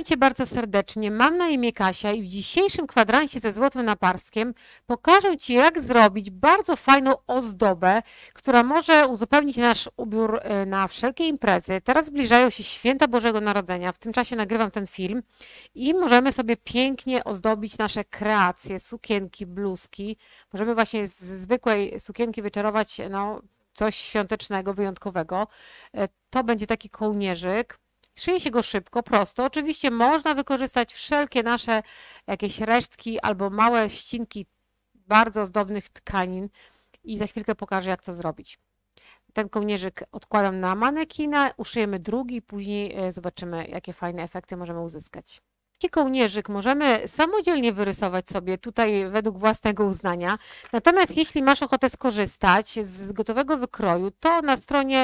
Cię bardzo serdecznie. Mam na imię Kasia i w dzisiejszym kwadransie ze złotym naparstkiem pokażę Ci, jak zrobić bardzo fajną ozdobę, która może uzupełnić nasz ubiór na wszelkie imprezy. Teraz zbliżają się święta Bożego Narodzenia. W tym czasie nagrywam ten film i możemy sobie pięknie ozdobić nasze kreacje, sukienki, bluzki. Możemy właśnie z zwykłej sukienki wyczarować coś świątecznego, wyjątkowego. To będzie taki kołnierzyk. Szyje się go szybko, prosto. Oczywiście można wykorzystać wszelkie nasze jakieś resztki albo małe ścinki bardzo ozdobnych tkanin i za chwilkę pokażę, jak to zrobić. Ten kołnierzyk odkładam na manekina, uszyjemy drugi i później zobaczymy, jakie fajne efekty możemy uzyskać. Taki kołnierzyk możemy samodzielnie wyrysować sobie tutaj według własnego uznania. Natomiast jeśli masz ochotę skorzystać z gotowego wykroju, to na stronie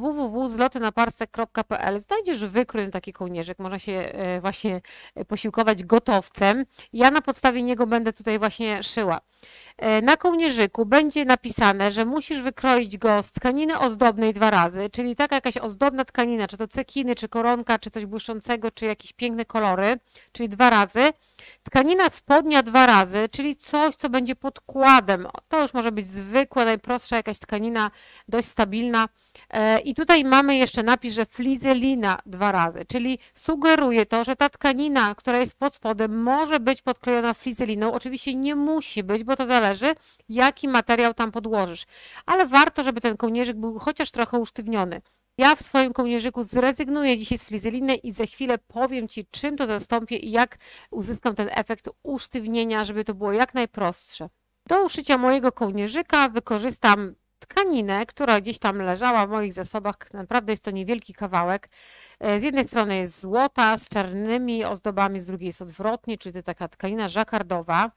www.zlotynaparstek.pl znajdziesz wykrój na taki kołnierzyk. Można się właśnie posiłkować gotowcem. Ja na podstawie niego będę tutaj właśnie szyła. Na kołnierzyku będzie napisane, że musisz wykroić go z tkaniny ozdobnej 2 razy, czyli taka jakaś ozdobna tkanina, czy to cekiny, czy koronka, czy coś błyszczącego, czy jakieś piękne kolory, czyli 2 razy. Tkanina spodnia 2 razy, czyli coś, co będzie podkładem. To już może być zwykła, najprostsza jakaś tkanina, dość stabilna. I tutaj mamy jeszcze napis, że flizelina 2 razy, czyli sugeruje to, że ta tkanina, która jest pod spodem, może być podklejona flizeliną. Oczywiście nie musi być, bo to zależy, jaki materiał tam podłożysz. Ale warto, żeby ten kołnierzyk był chociaż trochę usztywniony. Ja w swoim kołnierzyku zrezygnuję dzisiaj z flizeliny i za chwilę powiem Ci, czym to zastąpię i jak uzyskam ten efekt usztywnienia, żeby to było jak najprostsze. Do uszycia mojego kołnierzyka wykorzystam tkaninę, która gdzieś tam leżała w moich zasobach. Naprawdę jest to niewielki kawałek. Z jednej strony jest złota z czarnymi ozdobami, z drugiej jest odwrotnie, czyli to taka tkanina żakardowa.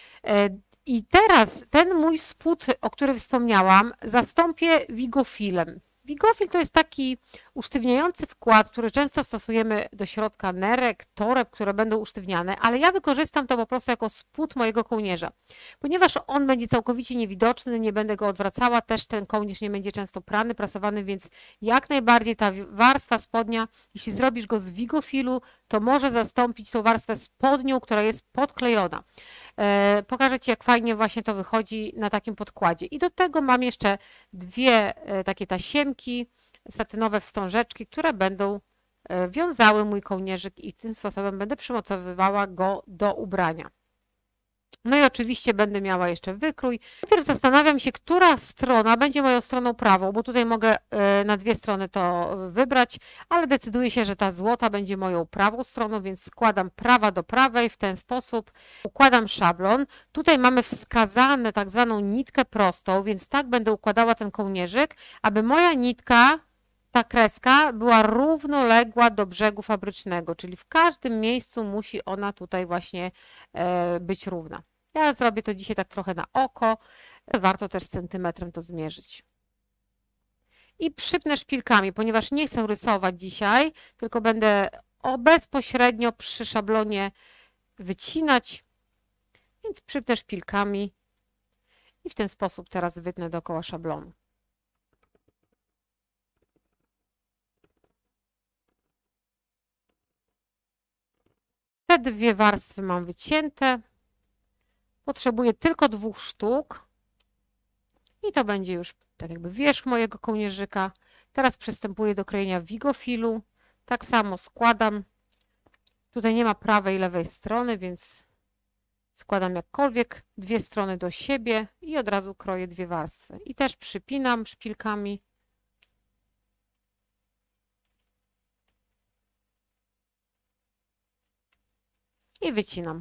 I teraz ten mój spód, o którym wspomniałam, zastąpię wigofilem. Wigofil to jest taki usztywniający wkład, który często stosujemy do środka nerek, toreb, które będą usztywniane, ale ja wykorzystam to po prostu jako spód mojego kołnierza. Ponieważ on będzie całkowicie niewidoczny, nie będę go odwracała, też ten kołnierz nie będzie często prany, prasowany, więc jak najbardziej ta warstwa spodnia, jeśli zrobisz go z wigofilu, to może zastąpić tą warstwę spodnią, która jest podklejona. Pokażę Ci, jak fajnie właśnie to wychodzi na takim podkładzie. I do tego mam jeszcze 2 takie tasiemki satynowe wstążeczki, które będą wiązały mój kołnierzyk i tym sposobem będę przymocowywała go do ubrania. No i oczywiście będę miała jeszcze wykrój. Najpierw zastanawiam się, która strona będzie moją stroną prawą, bo tutaj mogę na 2 strony to wybrać, ale decyduję się, że ta złota będzie moją prawą stroną, więc składam prawa do prawej w ten sposób. Układam szablon. Tutaj mamy wskazane tak zwaną nitkę prostą, więc tak będę układała ten kołnierzyk, aby moja nitka, ta kreska była równoległa do brzegu fabrycznego, czyli w każdym miejscu musi ona tutaj właśnie być równa. Ja zrobię to dzisiaj tak trochę na oko, warto też centymetrem to zmierzyć. I przypnę szpilkami, ponieważ nie chcę rysować dzisiaj, tylko będę bezpośrednio przy szablonie wycinać, więc przypnę szpilkami i w ten sposób teraz wytnę dookoła szablonu. Te 2 warstwy mam wycięte. Potrzebuję tylko 2 sztuk i to będzie już tak jakby wierzch mojego kołnierzyka. Teraz przystępuję do krojenia wigofilu. Tak samo składam. Tutaj nie ma prawej i lewej strony, więc składam jakkolwiek 2 strony do siebie i od razu kroję 2 warstwy. I też przypinam szpilkami. I wycinam.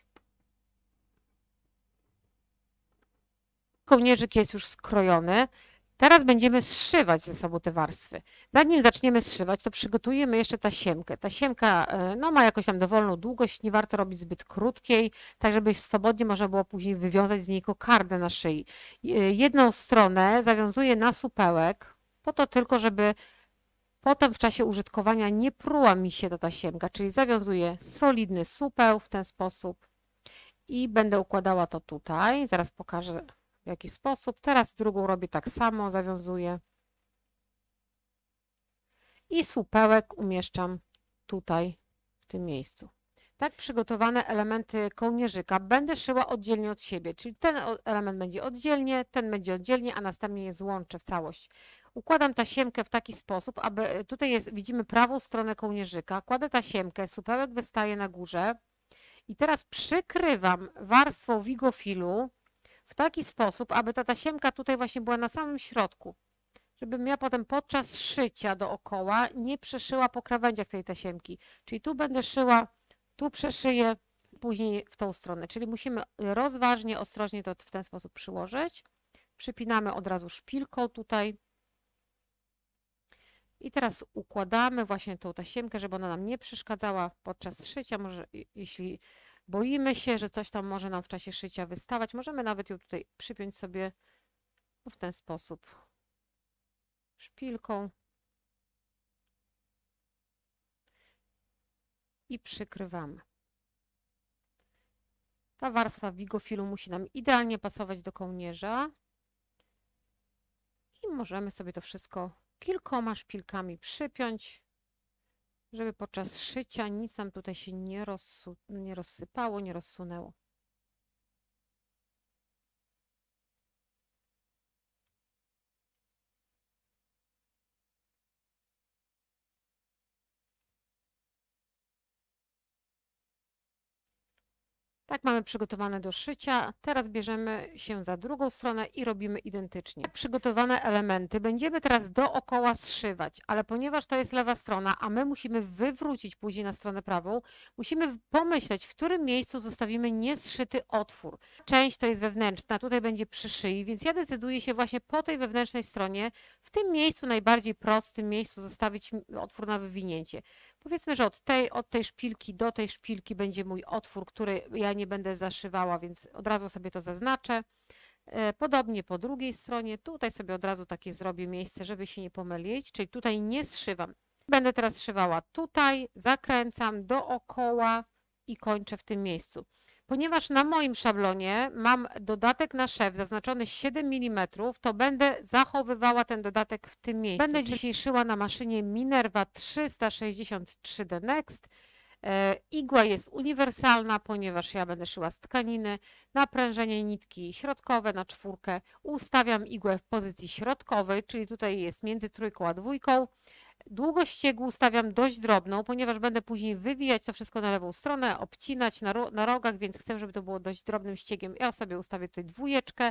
Kołnierzyk jest już skrojony. Teraz będziemy zszywać ze sobą te warstwy. Zanim zaczniemy zszywać, to przygotujemy jeszcze tasiemkę. Tasiemka ma jakąś tam dowolną długość, nie warto robić zbyt krótkiej, tak żeby swobodnie można było później wywiązać z niej kokardę na szyi. Jedną stronę zawiązuję na supełek, po to tylko, żeby potem w czasie użytkowania nie pruła mi się ta tasiemka, czyli zawiązuję solidny supeł w ten sposób i będę układała to tutaj. Zaraz pokażę, w jaki sposób. Teraz drugą robię tak samo, zawiązuję. I supełek umieszczam tutaj tym miejscu. Tak przygotowane elementy kołnierzyka będę szyła oddzielnie od siebie, czyli ten element będzie oddzielnie, ten będzie oddzielnie, a następnie je złączę w całość. Układam tasiemkę w taki sposób, aby tutaj widzimy prawą stronę kołnierzyka, kładę tasiemkę, supełek wystaje na górze i teraz przykrywam warstwą wigofilu w taki sposób, aby ta tasiemka tutaj właśnie była na samym środku, żebym ja potem podczas szycia dookoła nie przeszyła po krawędziach tej tasiemki, czyli tu będę szyła, tu przeszyję, później w tą stronę, czyli musimy rozważnie, ostrożnie to w ten sposób przyłożyć. Przypinamy od razu szpilką tutaj. I teraz układamy właśnie tą tasiemkę, żeby ona nam nie przeszkadzała podczas szycia. Może jeśli boimy się, że coś tam może nam w czasie szycia wystawać, możemy nawet ją tutaj przypiąć sobie w ten sposób szpilką i przykrywamy. Ta warstwa wigofilu musi nam idealnie pasować do kołnierza i możemy sobie to wszystko kilkoma szpilkami przypiąć, żeby podczas szycia nic nam tutaj się nie rozsypało, nie rozsunęło. Tak mamy przygotowane do szycia. Teraz bierzemy się za drugą stronę i robimy identycznie. Przygotowane elementy będziemy teraz dookoła zszywać, ale ponieważ to jest lewa strona, a my musimy wywrócić później na stronę prawą, musimy pomyśleć, w którym miejscu zostawimy niezszyty otwór. Część to jest wewnętrzna, tutaj będzie przy szyi, więc ja decyduję się właśnie po tej wewnętrznej stronie, w tym miejscu najbardziej prostym miejscu zostawić otwór na wywinięcie. Powiedzmy, że od tej szpilki do tej szpilki będzie mój otwór, który ja nie będę zaszywała, więc od razu sobie to zaznaczę. Podobnie po drugiej stronie, tutaj sobie od razu takie zrobię miejsce, żeby się nie pomylić, czyli tutaj nie zszywam. Będę teraz szywała tutaj, zakręcam dookoła i kończę w tym miejscu. Ponieważ na moim szablonie mam dodatek na szef zaznaczony 7 mm, to będę zachowywała ten dodatek w tym miejscu. Będę dzisiaj szyła na maszynie Minerva 363D Next. Igła jest uniwersalna, ponieważ ja będę szyła z tkaniny. Naprężenie nitki środkowe na 4. Ustawiam igłę w pozycji środkowej, czyli tutaj jest między 3 a 2. Długość ściegu ustawiam dość drobną, ponieważ będę później wywijać to wszystko na lewą stronę, obcinać na rogach, więc chcę, żeby to było dość drobnym ściegiem. Ja sobie ustawię tutaj 2.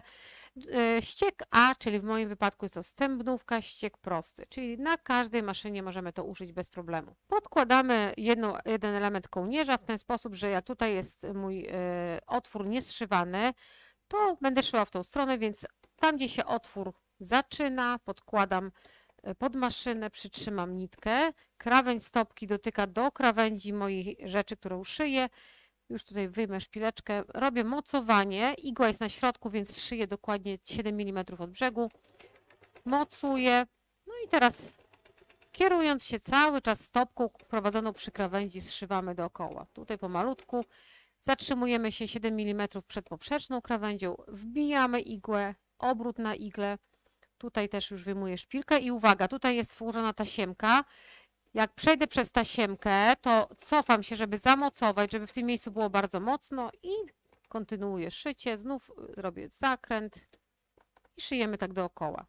Ścieg A, czyli w moim wypadku jest to stępnówka, ścieg prosty, czyli na każdej maszynie możemy to użyć bez problemu. Podkładamy jeden element kołnierza w ten sposób, że jak tutaj jest mój otwór nieszywany, to będę szyła w tą stronę, więc tam, gdzie się otwór zaczyna, podkładam pod maszynę, przytrzymam nitkę, krawędź stopki dotyka do krawędzi mojej rzeczy, którą szyję. Już tutaj wyjmę szpileczkę, robię mocowanie, igła jest na środku, więc szyję dokładnie 7 mm od brzegu. Mocuję, no i teraz kierując się cały czas stopką prowadzoną przy krawędzi zszywamy dookoła. Tutaj pomalutku zatrzymujemy się 7 mm przed poprzeczną krawędzią, wbijamy igłę, obrót na iglę. Tutaj też już wyjmuję szpilkę i uwaga, tutaj jest włożona tasiemka. Jak przejdę przez tasiemkę, to cofam się, żeby zamocować, żeby w tym miejscu było bardzo mocno i kontynuuję szycie. Znów robię zakręt i szyjemy tak dookoła.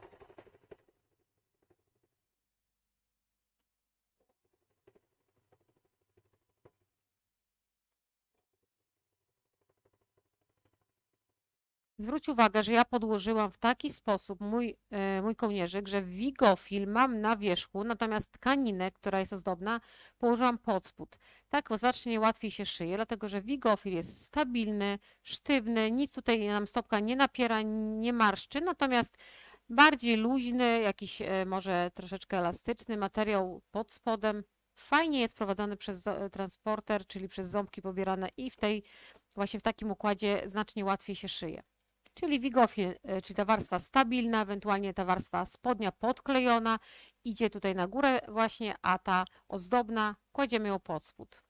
Zwróć uwagę, że ja podłożyłam w taki sposób mój kołnierzyk, że wigofil mam na wierzchu, natomiast tkaninę, która jest ozdobna, położyłam pod spód. Tak znacznie łatwiej się szyje, dlatego że wigofil jest stabilny, sztywny, nic tutaj nam stopka nie napiera, nie marszczy, natomiast bardziej luźny, jakiś może troszeczkę elastyczny materiał pod spodem. Fajnie jest prowadzony przez transporter, czyli przez ząbki pobierane i właśnie w takim układzie znacznie łatwiej się szyje. Czyli wigofil, czyli ta warstwa stabilna, ewentualnie ta warstwa spodnia podklejona, idzie tutaj na górę właśnie, a ta ozdobna kładziemy ją pod spód.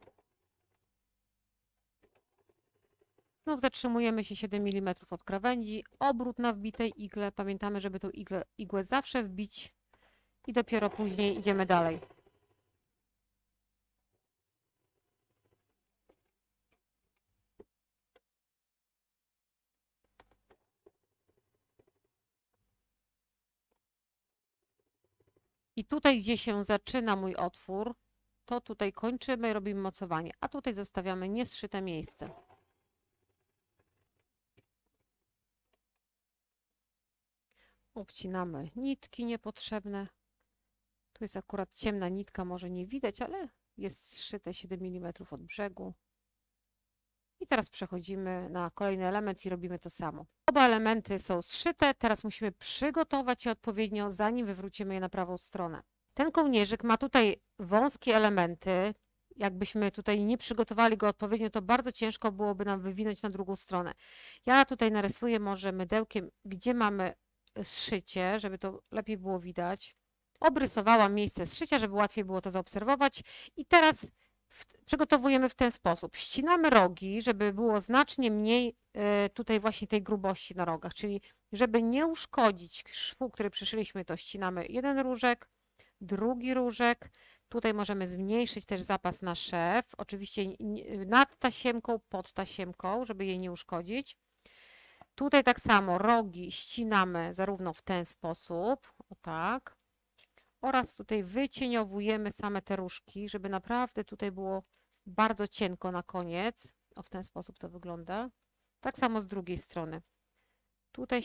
Znów zatrzymujemy się 7 mm od krawędzi, obrót na wbitej igle. Pamiętamy, żeby tą igłę zawsze wbić i dopiero później idziemy dalej. I tutaj, gdzie się zaczyna mój otwór, to tutaj kończymy i robimy mocowanie, a tutaj zostawiamy niezszyte miejsce. Obcinamy nitki niepotrzebne. Tu jest akurat ciemna nitka, może nie widać, ale jest zszyte 7 mm od brzegu. I teraz przechodzimy na kolejny element i robimy to samo. Oba elementy są zszyte, teraz musimy przygotować je odpowiednio, zanim wywrócimy je na prawą stronę. Ten kołnierzyk ma tutaj wąskie elementy. Jakbyśmy tutaj nie przygotowali go odpowiednio, to bardzo ciężko byłoby nam wywinąć na drugą stronę. Ja tutaj narysuję może mydełkiem, gdzie mamy zszycie, żeby to lepiej było widać. Obrysowałam miejsce zszycia, żeby łatwiej było to zaobserwować. I teraz przygotowujemy w ten sposób. Ścinamy rogi, żeby było znacznie mniej tutaj właśnie tej grubości na rogach, czyli żeby nie uszkodzić szwu, który przyszyliśmy, to ścinamy jeden różek, drugi różek. Tutaj możemy zmniejszyć też zapas na szef, oczywiście nad tasiemką, pod tasiemką, żeby jej nie uszkodzić. Tutaj tak samo rogi ścinamy zarówno w ten sposób, o tak, oraz tutaj wycieniowujemy same te różki, żeby naprawdę tutaj było bardzo cienko na koniec. O, w ten sposób to wygląda. Tak samo z drugiej strony. Tutaj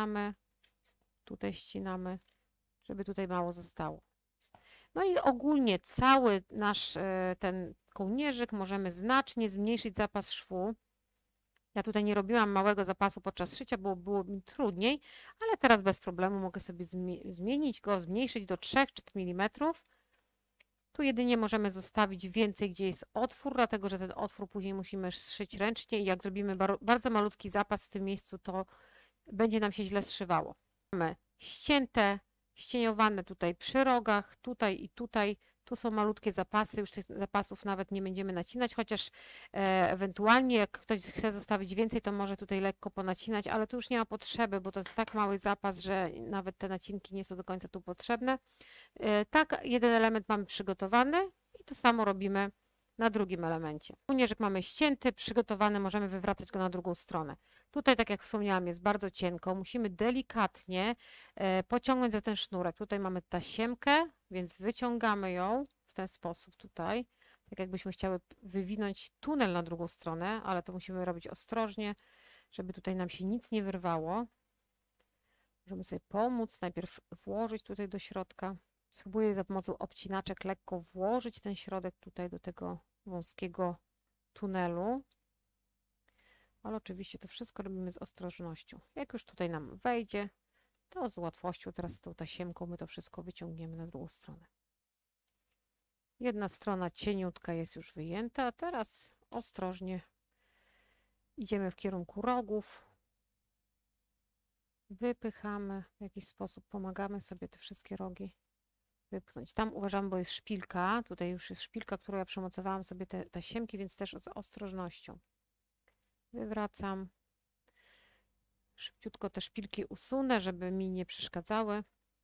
ścinamy, żeby tutaj mało zostało. No i ogólnie cały nasz ten kołnierzyk możemy znacznie zmniejszyć zapas szwu. Ja tutaj nie robiłam małego zapasu podczas szycia, było mi trudniej, ale teraz bez problemu mogę sobie zmienić go, zmniejszyć do 3-4 mm. Tu jedynie możemy zostawić więcej, gdzie jest otwór, dlatego że ten otwór później musimy zszyć ręcznie i jak zrobimy bardzo malutki zapas w tym miejscu, to będzie nam się źle zszywało. Mamy ścięte, ścieniowane tutaj przy rogach, tutaj i tutaj. Tu są malutkie zapasy, już tych zapasów nawet nie będziemy nacinać, chociaż ewentualnie jak ktoś chce zostawić więcej, to może tutaj lekko ponacinać, ale tu już nie ma potrzeby, bo to jest tak mały zapas, że nawet te nacinki nie są do końca tu potrzebne. Tak, jeden element mamy przygotowany i to samo robimy na drugim elemencie. Kołnierzyk mamy ścięty, przygotowany, możemy wywracać go na drugą stronę. Tutaj, tak jak wspomniałam, jest bardzo cienko. Musimy delikatnie pociągnąć za ten sznurek. Tutaj mamy tasiemkę, więc wyciągamy ją w ten sposób tutaj. Tak jakbyśmy chciały wywinąć tunel na drugą stronę, ale to musimy robić ostrożnie, żeby tutaj nam się nic nie wyrwało. Możemy sobie pomóc, najpierw włożyć tutaj do środka. Spróbuję za pomocą obcinaczek lekko włożyć ten środek tutaj do tego wąskiego tunelu. Ale oczywiście to wszystko robimy z ostrożnością. Jak już tutaj nam wejdzie, to z łatwością teraz z tą tasiemką my to wszystko wyciągniemy na drugą stronę. Jedna strona cieniutka jest już wyjęta, a teraz ostrożnie idziemy w kierunku rogów. Wypychamy w jakiś sposób, pomagamy sobie te wszystkie rogi wypchnąć. Tam uważam, bo jest szpilka, tutaj już jest szpilka, którą ja przymocowałam sobie te tasiemki, więc też z ostrożnością. Wywracam. Szybciutko te szpilki usunę, żeby mi nie przeszkadzały.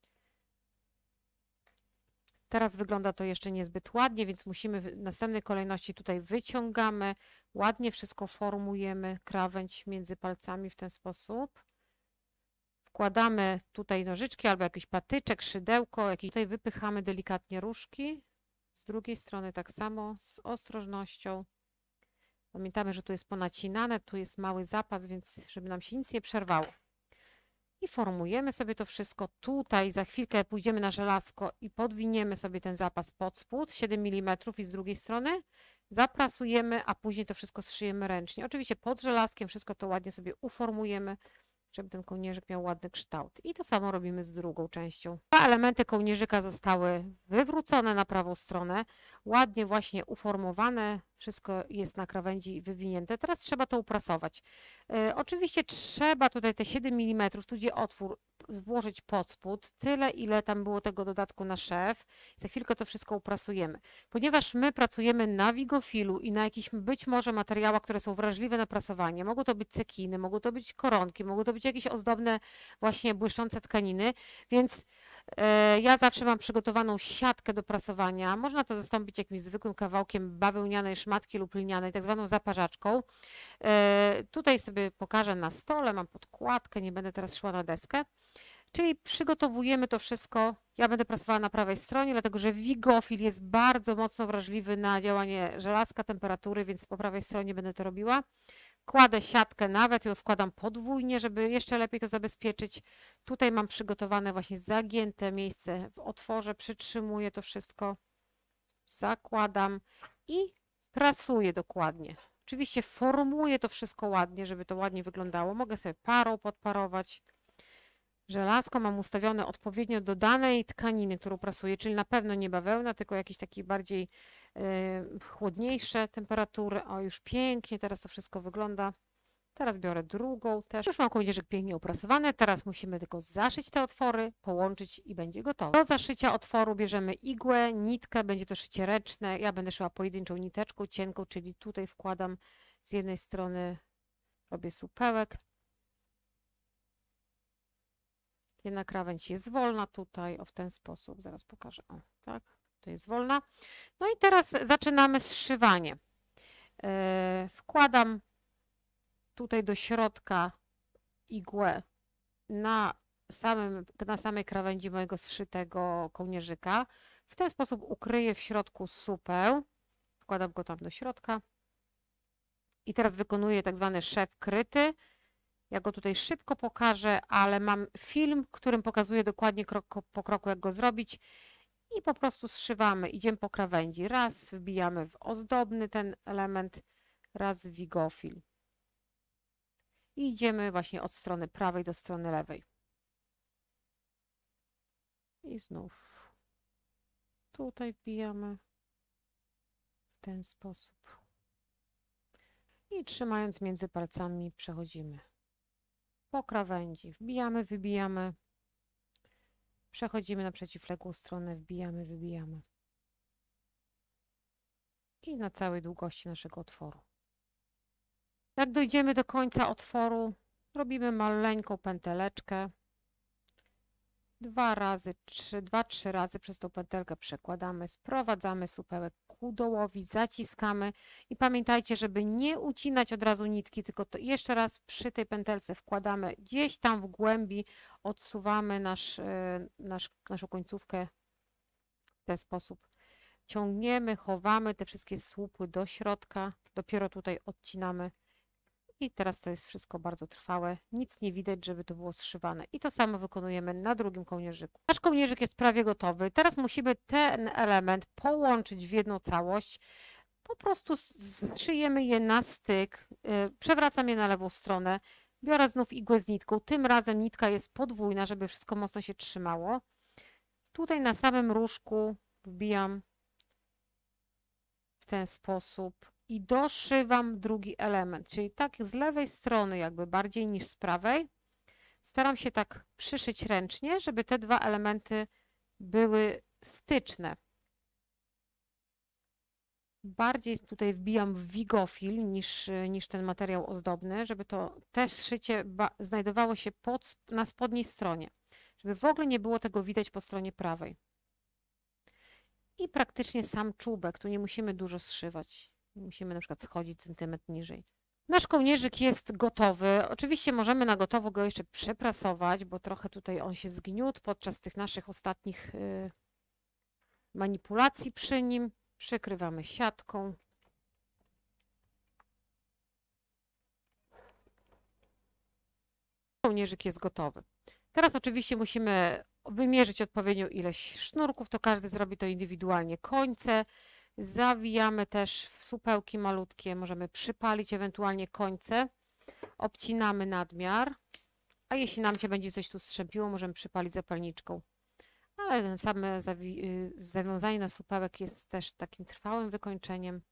Teraz wygląda to jeszcze niezbyt ładnie, więc musimy w następnej kolejności tutaj wyciągamy, ładnie wszystko formujemy, krawędź między palcami w ten sposób. Wkładamy tutaj nożyczki albo jakiś patyczek, szydełko, tutaj wypychamy delikatnie różki. Z drugiej strony tak samo, z ostrożnością. Pamiętamy, że tu jest ponacinane, tu jest mały zapas, więc żeby nam się nic nie przerwało. I formujemy sobie to wszystko. Tutaj za chwilkę pójdziemy na żelazko i podwiniemy sobie ten zapas pod spód, 7 mm i z drugiej strony zaprasujemy, a później to wszystko zszyjemy ręcznie. Oczywiście pod żelazkiem wszystko to ładnie sobie uformujemy, żeby ten kołnierzyk miał ładny kształt. I to samo robimy z drugą częścią. Dwa elementy kołnierzyka zostały wywrócone na prawą stronę, ładnie właśnie uformowane, wszystko jest na krawędzi wywinięte. Teraz trzeba to uprasować. Oczywiście trzeba tutaj te 7 mm, tu gdzie otwór, włożyć pod spód, tyle ile tam było tego dodatku na szef. Za chwilkę to wszystko uprasujemy. Ponieważ my pracujemy na wigofilu i na jakichś być może materiałach, które są wrażliwe na prasowanie, mogą to być cekiny, mogą to być koronki, mogą to być jakieś ozdobne właśnie błyszczące tkaniny, więc ja zawsze mam przygotowaną siatkę do prasowania. Można to zastąpić jakimś zwykłym kawałkiem bawełnianej szmatki lub lnianej, tak zwaną zaparzaczką. Tutaj sobie pokażę na stole, mam podkładkę, nie będę teraz szła na deskę. Czyli przygotowujemy to wszystko Ja będę pracowała na prawej stronie, dlatego że wigofil jest bardzo mocno wrażliwy na działanie żelazka, temperatury, więc po prawej stronie będę to robiła. Kładę siatkę, nawet ją składam podwójnie, żeby jeszcze lepiej to zabezpieczyć. Tutaj mam przygotowane właśnie zagięte miejsce w otworze, przytrzymuję to wszystko, zakładam i prasuję dokładnie. Oczywiście formuję to wszystko ładnie, żeby to ładnie wyglądało. Mogę sobie parą podparować. Żelazko mam ustawione odpowiednio do danej tkaniny, którą prasuję, czyli na pewno nie bawełna, tylko jakieś takie bardziej chłodniejsze temperatury. O, już pięknie teraz to wszystko wygląda. Teraz biorę drugą też. Już mam kołnierzyk pięknie uprasowany. Teraz musimy tylko zaszyć te otwory, połączyć i będzie gotowe. Do zaszycia otworu bierzemy igłę, nitkę, będzie to szycie ręczne. Ja będę szyła pojedynczą niteczką, cienką, czyli tutaj wkładam z jednej strony, robię supełek. Jedna krawędź jest wolna tutaj, o w ten sposób, zaraz pokażę, o tak, to jest wolna. No i teraz zaczynamy zszywanie. Wkładam tutaj do środka igłę na samej krawędzi mojego zszytego kołnierzyka. W ten sposób ukryję w środku supeł, wkładam go tam do środka i teraz wykonuję tak zwany szef kryty. Ja go tutaj szybko pokażę, ale mam film, w którym pokazuję dokładnie krok po kroku, jak go zrobić. I po prostu zszywamy, idziemy po krawędzi. Raz wbijamy w ozdobny ten element, raz w wigofil. I idziemy właśnie od strony prawej do strony lewej. I znów tutaj wbijamy w ten sposób. I trzymając między palcami przechodzimy po krawędzi. Wbijamy, wybijamy. Przechodzimy na przeciwległą stronę, wbijamy, wybijamy. I na całej długości naszego otworu. Jak dojdziemy do końca otworu, robimy maleńką pęteleczkę. 2-3 razy przez tą pętelkę przekładamy, sprowadzamy supełek ku dołowi, zaciskamy i pamiętajcie, żeby nie ucinać od razu nitki, tylko to jeszcze raz przy tej pętelce wkładamy gdzieś tam w głębi, odsuwamy naszą końcówkę w ten sposób. Ciągniemy, chowamy te wszystkie słupy do środka, dopiero tutaj odcinamy. I teraz to jest wszystko bardzo trwałe, nic nie widać, żeby to było zszywane. I to samo wykonujemy na drugim kołnierzyku. Nasz kołnierzyk jest prawie gotowy. Teraz musimy ten element połączyć w jedną całość. Po prostu zszyjemy je na styk, przewracam je na lewą stronę, biorę znów igłę z nitką. Tym razem nitka jest podwójna, żeby wszystko mocno się trzymało. Tutaj na samym różku wbijam w ten sposób. I doszywam drugi element, czyli tak z lewej strony jakby bardziej niż z prawej. Staram się tak przyszyć ręcznie, żeby te dwa elementy były styczne. Bardziej tutaj wbijam w wigofil niż ten materiał ozdobny, żeby to też szycie znajdowało się na spodniej stronie, żeby w ogóle nie było tego widać po stronie prawej. I praktycznie sam czubek, tu nie musimy dużo zszywać. Musimy na przykład schodzić centymetr niżej. Nasz kołnierzyk jest gotowy. Oczywiście możemy na gotowo go jeszcze przeprasować, bo trochę tutaj on się zgniótł podczas tych naszych ostatnich manipulacji przy nim. Przykrywamy siatką. Kołnierzyk jest gotowy. Teraz oczywiście musimy wymierzyć odpowiednią ilość sznurków. To każdy zrobi to indywidualnie. Końce zawijamy też w supełki malutkie, możemy przypalić ewentualnie końce, obcinamy nadmiar, a jeśli nam się będzie coś tu strzępiło, możemy przypalić zapalniczką. Ale same zawiązanie na supełek jest też takim trwałym wykończeniem.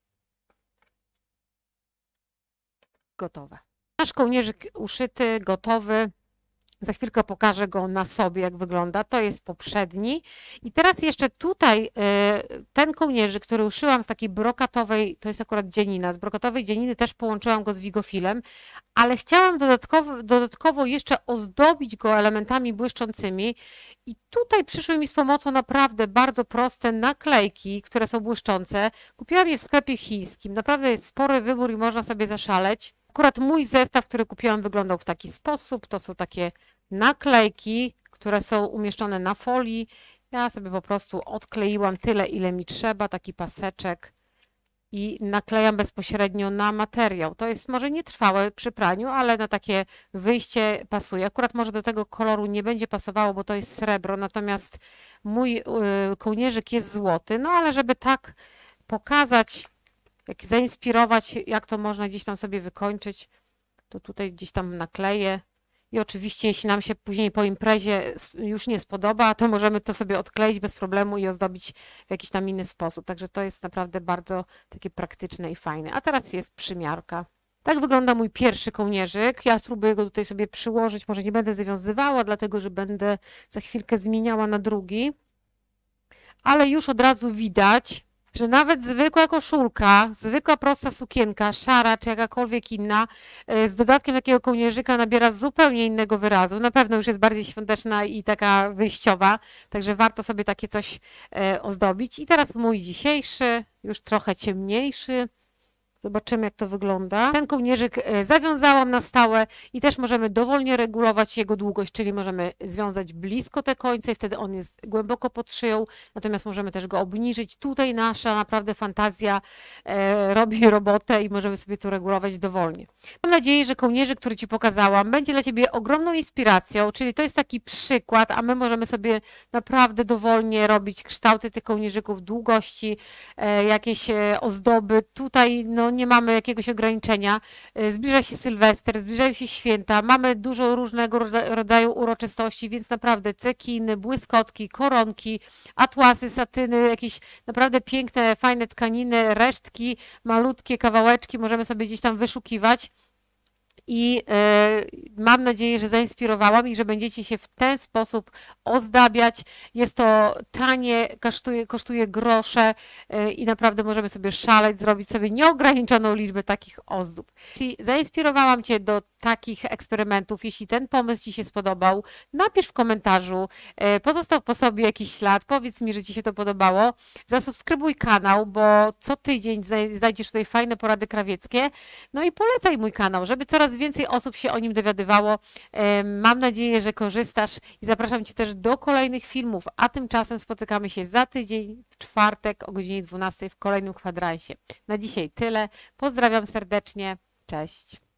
Gotowe. Nasz kołnierzyk uszyty, gotowy. Za chwilkę pokażę go na sobie, jak wygląda. To jest poprzedni. I teraz jeszcze tutaj ten kołnierzyk, który uszyłam z takiej brokatowej, to jest akurat dzianina, z brokatowej dzianiny też połączyłam go z wigofilem, ale chciałam dodatkowo jeszcze ozdobić go elementami błyszczącymi i tutaj przyszły mi z pomocą naprawdę bardzo proste naklejki, które są błyszczące. Kupiłam je w sklepie chińskim. Naprawdę jest spory wybór i można sobie zaszaleć. Akurat mój zestaw, który kupiłam, wyglądał w taki sposób. To są takie naklejki, które są umieszczone na folii Ja sobie po prostu odkleiłam tyle, ile mi trzeba, taki paseczek i naklejam bezpośrednio na materiał. To jest może nietrwałe przy praniu, ale na takie wyjście pasuje. Akurat może do tego koloru nie będzie pasowało, bo to jest srebro, natomiast mój kołnierzyk jest złoty, no ale żeby tak pokazać, jak zainspirować, jak to można gdzieś tam sobie wykończyć, to tutaj gdzieś tam nakleję. I oczywiście, jeśli nam się później po imprezie już nie spodoba, to możemy to sobie odkleić bez problemu i ozdobić w jakiś tam inny sposób. Także to jest naprawdę bardzo takie praktyczne i fajne. A teraz jest przymiarka. Tak wygląda mój pierwszy kołnierzyk. Ja spróbuję go tutaj sobie przyłożyć. Może nie będę zawiązywała, dlatego że będę za chwilkę zmieniała na drugi. Ale już od razu widać, że nawet zwykła koszulka, zwykła prosta sukienka, szara czy jakakolwiek inna, z dodatkiem takiego kołnierzyka nabiera zupełnie innego wyrazu. Na pewno już jest bardziej świąteczna i taka wyjściowa, także warto sobie takie coś ozdobić. I teraz mój dzisiejszy, już trochę ciemniejszy. Zobaczymy, jak to wygląda. Ten kołnierzyk zawiązałam na stałe i też możemy dowolnie regulować jego długość, czyli możemy związać blisko te końce i wtedy on jest głęboko pod szyją, natomiast możemy też go obniżyć. Tutaj nasza naprawdę fantazja robi robotę i możemy sobie to regulować dowolnie. Mam nadzieję, że kołnierzyk, który Ci pokazałam, będzie dla Ciebie ogromną inspiracją, czyli to jest taki przykład, a my możemy sobie naprawdę dowolnie robić kształty tych kołnierzyków, długości, jakieś ozdoby. Tutaj no, nie mamy jakiegoś ograniczenia. Zbliża się Sylwester, zbliżają się święta, mamy dużo różnego rodzaju uroczystości, więc naprawdę cekiny, błyskotki, koronki, atłasy, satyny, jakieś naprawdę piękne, fajne tkaniny, resztki, malutkie kawałeczki możemy sobie gdzieś tam wyszukiwać. I mam nadzieję, że zainspirowałam i że będziecie się w ten sposób ozdabiać. Jest to tanie, kosztuje grosze i naprawdę możemy sobie szaleć, zrobić sobie nieograniczoną liczbę takich ozdób. Czyli zainspirowałam Cię do takich eksperymentów. Jeśli ten pomysł Ci się spodobał, napisz w komentarzu, pozostaw po sobie jakiś ślad, powiedz mi, że Ci się to podobało. Zasubskrybuj kanał, bo co tydzień znajdziesz tutaj fajne porady krawieckie. No i polecaj mój kanał, żeby coraz więcej osób się o nim dowiadywało. Mam nadzieję, że korzystasz i zapraszam Cię też do kolejnych filmów, a tymczasem spotykamy się za tydzień w czwartek o godzinie 12 w kolejnym kwadransie. Na dzisiaj tyle. Pozdrawiam serdecznie. Cześć.